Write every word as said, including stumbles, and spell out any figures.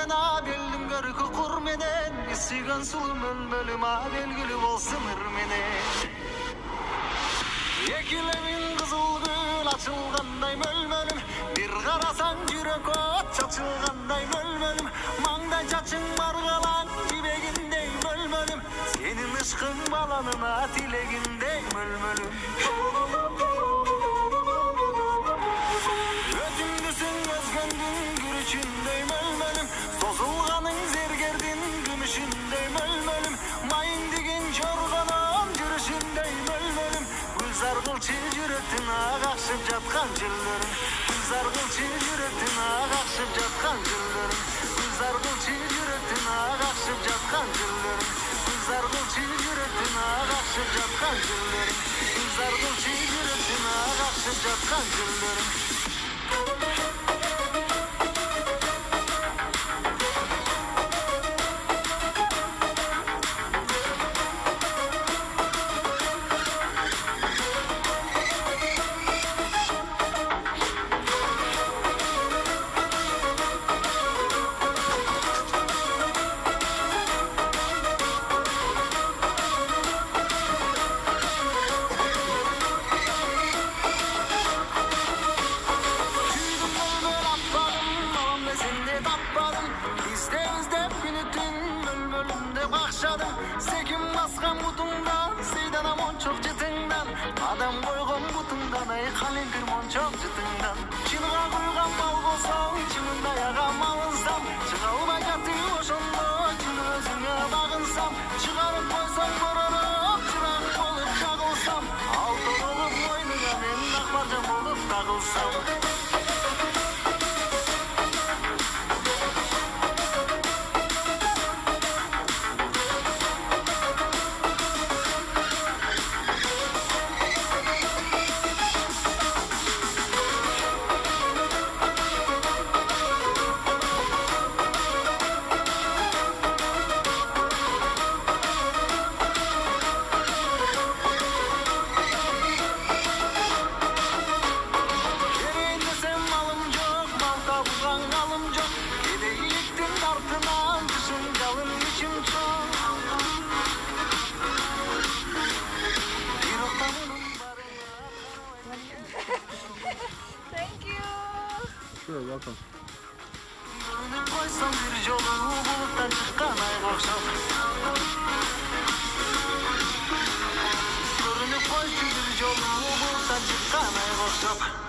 менен абелдин көркү кур менен сүйгөн сулуу мөлмөлүм белгилүү болсун ыр менен экилемин кызыл гүл ачылгандай мөлмөлүм бир карасаң жүрөк от чачылгандай мөлмөлүм маңдай чачың маргалаң жибегиндей мөлмөлүм сенин ышкың баланына тилегиндей мөлмөлүм өтүндүсүң өзгөндүн күрүчүндөй мөлмөлүм созулганың зергердин күмүшүндөй мөлмөлүм майың деген жоргонон жүрүшүндөй мөлмөлүм гүлзар кылчы жүрөктүн агакшып жаткан жөлдөрүм гүлзар кылчы жүрөктүн агакшып жаткан жөлдөрүм гүлзар кылчы жүрөктүн агакшып жаткан жөлдөрүм гүлзар кылчы жүрөктүн агакшып жаткан жөлдөрүм гүлзар кылчы жүрөктүн агакшып жаткан жөлдөрүм секим баскан бутуңдан сыйданам мончок жытыңдан адам койгон бутуңдан ай калемпир мончок жытыңдан чыныга куйган мал болсоң чынында ягам алынсам чыга албай жатып ошондо чын өзүңө багынсам чыгарып койсоң боророп чырак болуп жагылсам алты болуп мойнуңа мен ак маржан болуп тагылсам Thank you. Sure, welcome. Koysam bir jolu buluttan çıkan ay okşap Görünüp koysun bir jolu buluttan çıkan ay okşap